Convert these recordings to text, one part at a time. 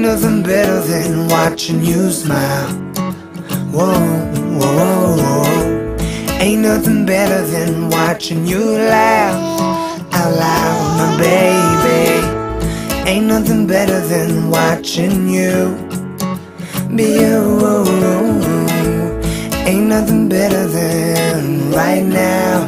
nothing better than watching you smile. Whoa, whoa, whoa. Ain't nothing better than watching you laugh out loud, my baby. Ain't nothing better than watching you be you. Ain't nothing better than right now.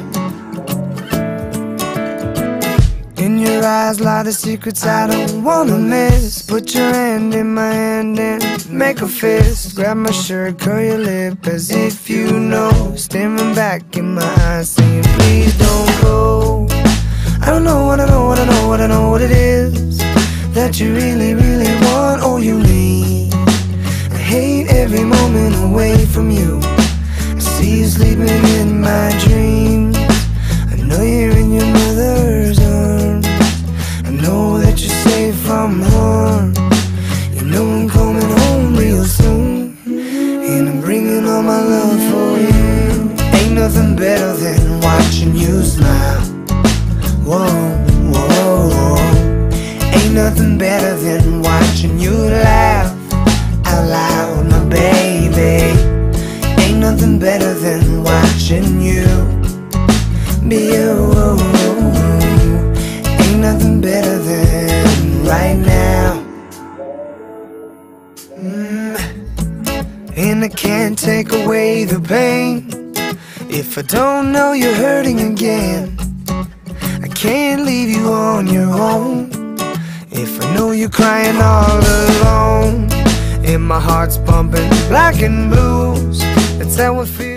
In your eyes lie the secrets I don't wanna miss. Put your hand in my hand and make a fist. Grab my shirt, curl your lip as if you know. Staring back in my eyes saying please don't go. I don't know what I know, what I know, what I know what it is that you really, really want or you need. I hate every moment away from you. I see you sleeping in my dreams. I know you're in your mother's arms. I know that you're safe from harm. You know I'm coming home real soon, and I'm bringing all my love for you. Ain't nothing better than watching you smile. Whoa, whoa, whoa. Ain't nothing better than watching you laugh out loud, my baby. Ain't nothing better than watching you be you. Ain't nothing better than right now. And I can't take away the pain if I don't know you're hurting again. I can't leave you on your own if I know you're crying all alone. And my heart's pumping black and blues. That's how I feel.